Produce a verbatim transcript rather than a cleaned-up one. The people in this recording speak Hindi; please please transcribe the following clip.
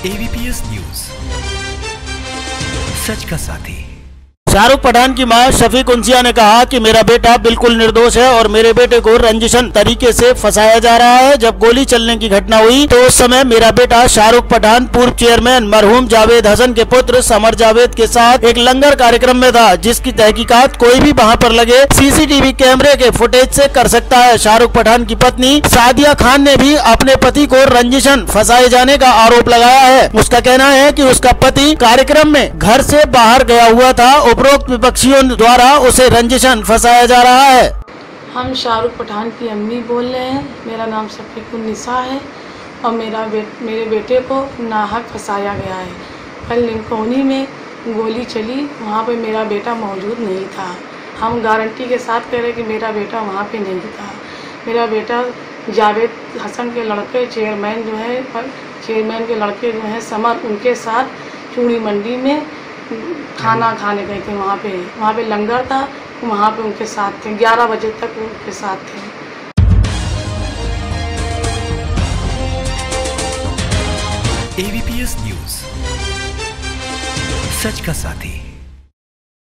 एबीपीएस न्यूज, सच का साथी। शाहरुख पठान की मां शफीक उनसिया ने कहा कि मेरा बेटा बिल्कुल निर्दोष है और मेरे बेटे को रंजिशन तरीके से फंसाया जा रहा है। जब गोली चलने की घटना हुई तो उस समय मेरा बेटा शाहरुख पठान पूर्व चेयरमैन मरहूम जावेद हसन के पुत्र समर जावेद के साथ एक लंगर कार्यक्रम में था, जिसकी तहकीकात कोई भी वहां पर लगे सीसीटीवी कैमरे के फुटेज से कर सकता है। शाहरुख पठान की पत्नी सादिया खान ने भी अपने पति को रंजिशन फंसाए जाने का आरोप लगाया है। उसका कहना है कि उसका पति कार्यक्रम में घर से बाहर गया हुआ था, उपरोक्त विपक्षियों द्वारा उसे रंजिशन फंसाया जा रहा है। हम शाहरुख पठान की अम्मी बोल रहे हैं। मेरा नाम शफीक उन्निसा है और मेरा बे, मेरे बेटे को नाहक फंसाया गया है। कल लिंकोनी में गोली चली, वहाँ पे मेरा बेटा मौजूद नहीं था। हम गारंटी के साथ कह रहे कि मेरा बेटा वहाँ पे नहीं था। मेरा बेटा जावेद हसन के लड़के चेयरमैन जो है चेयरमैन के लड़के जो हैं समर, उनके साथ चूड़ी मंडी में खाना खाने गए थे। वहाँ पे वहाँ पे लंगर था, वहाँ पे उनके साथ थे। ग्यारह बजे तक उनके साथ थे। एबीपीएस न्यूज, सच का साथी।